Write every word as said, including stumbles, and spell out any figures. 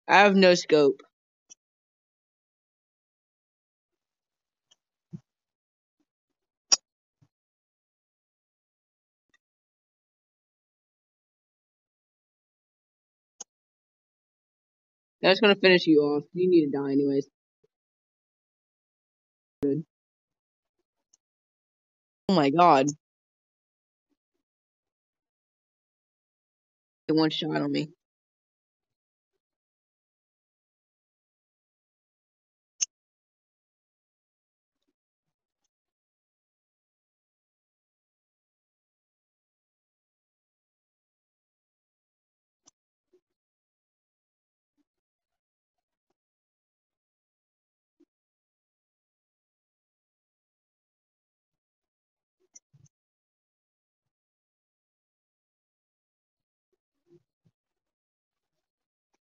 I have no scope. That's gonna finish you off. You need to die anyways. Good. Oh my god. They one shot on me.